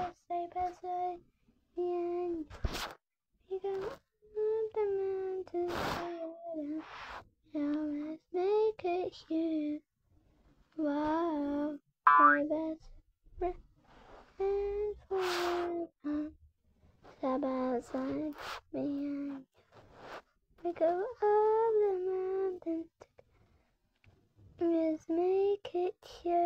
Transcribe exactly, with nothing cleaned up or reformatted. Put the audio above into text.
stay beside me and we go up the mountains together. Now let's make it here. Wow, my best friend forever. Step outside me and we go up the mountains together. Let's make it here.